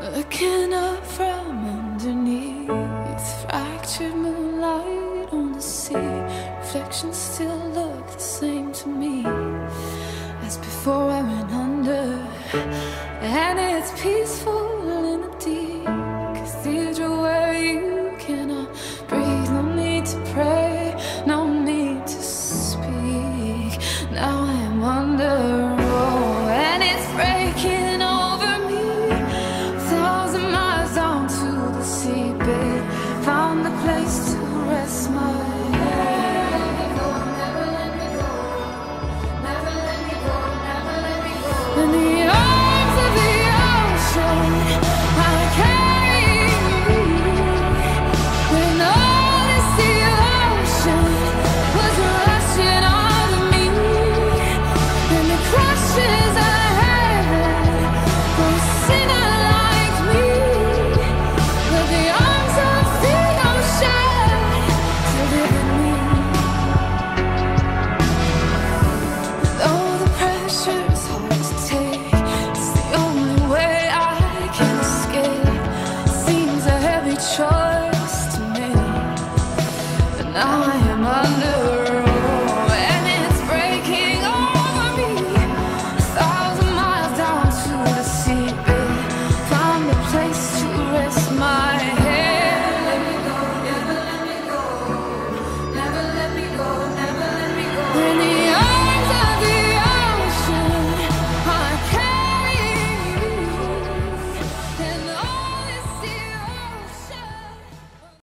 Looking up from underneath, fractured moonlight on the sea. Reflections still look the same to me as before I went under. And it's peaceful